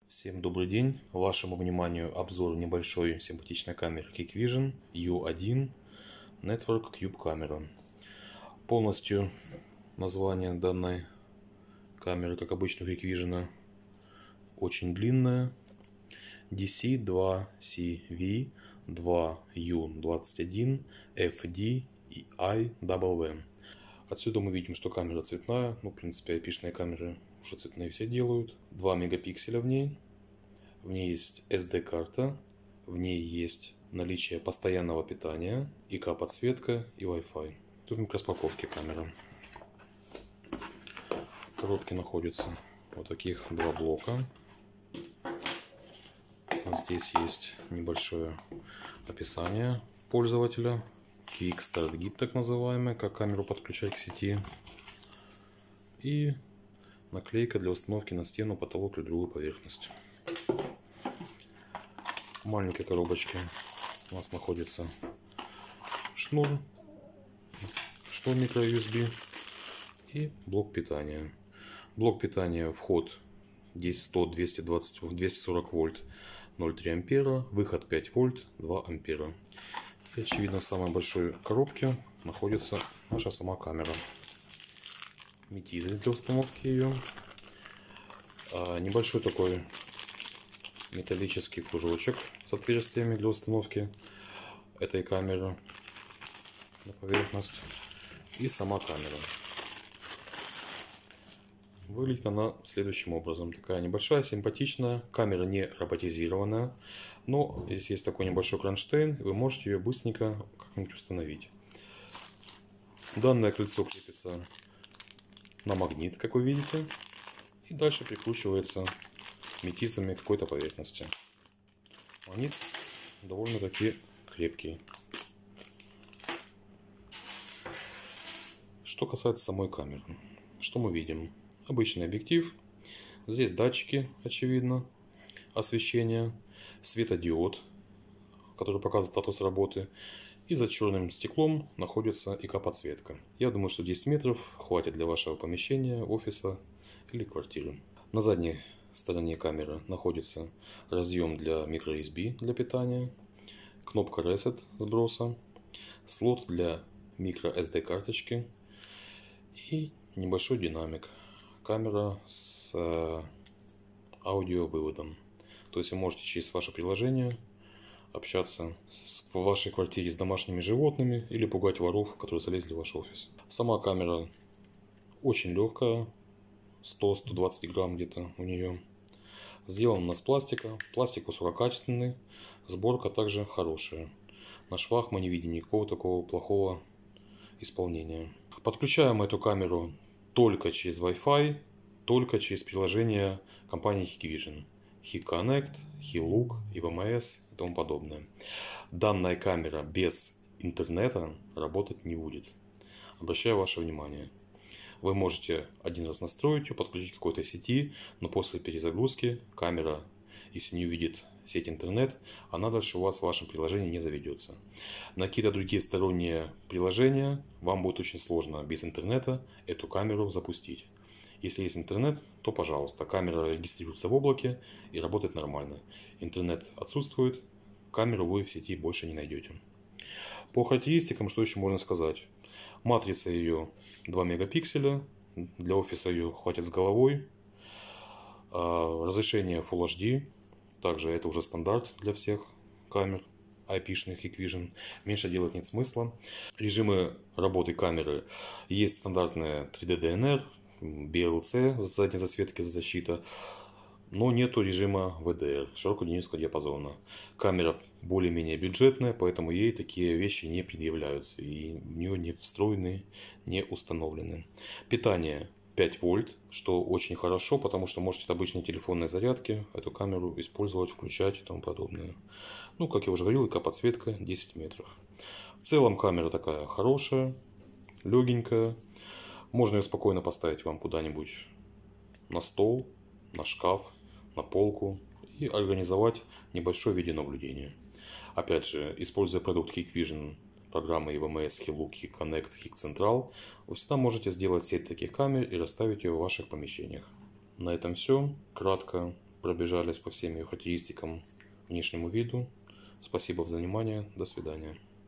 Всем добрый день! Вашему вниманию обзор небольшой симпатичной камеры Hikvision U1 Network Cube Camera. Полностью название данной камеры, как обычно у Hikvision, очень длинное. DC2CV2U21FD-IWM. Отсюда мы видим, что камера цветная. В принципе, IP-шные камеры уже цветные все делают. 2 мегапикселя в ней. В ней есть SD-карта. В ней есть наличие постоянного питания, ИК-подсветка и Wi-Fi. Приступим к распаковке камеры. В коробке находятся вот таких два блока. Здесь есть небольшое описание пользователя. Kickstart Guide, так называемый, как камеру подключать к сети. И наклейка для установки на стену, потолок или другую поверхность. В маленькой коробочке у нас находится шнур micro-USB и блок питания. Блок питания, вход 10, 100, 220, 240 вольт, 0,3 ампера, выход 5 вольт, 2 ампера. И, очевидно, в самой большой коробке находится наша сама камера. Метизель для установки ее. Небольшой такой металлический кружочек с отверстиями для установки этой камеры на поверхность. И сама камера. Выглядит она следующим образом. Такая небольшая, симпатичная. Камера не роботизированная. Но здесь есть такой небольшой кронштейн. Вы можете ее быстренько как-нибудь установить. Данное кольцо крепится на магнит, как вы видите. И дальше прикручивается метизами к какой-то поверхности. Магнит довольно-таки крепкий. Что касается самой камеры. Что мы видим? Обычный объектив. Здесь датчики, очевидно, освещения, светодиод, который показывает статус работы. И за черным стеклом находится ИК-подсветка. Я думаю, что 10 метров хватит для вашего помещения, офиса или квартиры. На задней стороне камеры находится разъем для micro-USB для питания, кнопка Reset сброса, слот для micro-SD карточки и небольшой динамик. Камера с аудиовыводом. То есть вы можете через ваше приложение общаться в вашей квартире с домашними животными или пугать воров, которые залезли в ваш офис. Сама камера очень легкая, 100-120 грамм где-то у нее. Сделана она с пластика. Пластик высококачественный, сборка также хорошая. На швах мы не видим никакого такого плохого исполнения. Подключаем эту камеру только через Wi-Fi, только через приложение компании Hikvision. HiConnect, HiLook, EVMS и тому подобное. Данная камера без интернета работать не будет. Обращаю ваше внимание. Вы можете один раз настроить ее, подключить к какой-то сети, но после перезагрузки камера, если не увидит сеть интернет, она дальше у вас в вашем приложении не заведется. На какие-то другие сторонние приложения вам будет очень сложно без интернета эту камеру запустить. Если есть интернет, то пожалуйста, камера регистрируется в облаке и работает нормально. Интернет отсутствует, камеру вы в сети больше не найдете. По характеристикам, что еще можно сказать? Матрица ее 2 мегапикселя, для офиса ее хватит с головой. Разрешение Full HD, также это уже стандарт для всех камер IP-шных Hikvision. Меньше делать нет смысла. Режимы работы камеры есть стандартная 3D DNR, BLC, задней засветки, защита, но нету режима VDR, широкодинамического диапазона. Камера более-менее бюджетная, поэтому ей такие вещи не предъявляются и в нее не встроены, не установлены. Питание 5 вольт, что очень хорошо, потому что можете от обычной телефонной зарядки эту камеру использовать, включать и тому подобное. Ну, как я уже говорил, ИК-подсветка 10 метров. В целом камера такая хорошая, легенькая. Можно ее спокойно поставить вам куда-нибудь на стол, на шкаф, на полку и организовать небольшое видеонаблюдение. Опять же, используя продукт Hikvision, программы EVMS, HiLook, HiConnect, HiCentral, вы всегда можете сделать сеть таких камер и расставить ее в ваших помещениях. На этом все. Кратко пробежались по всем ее характеристикам, внешнему виду. Спасибо за внимание. До свидания.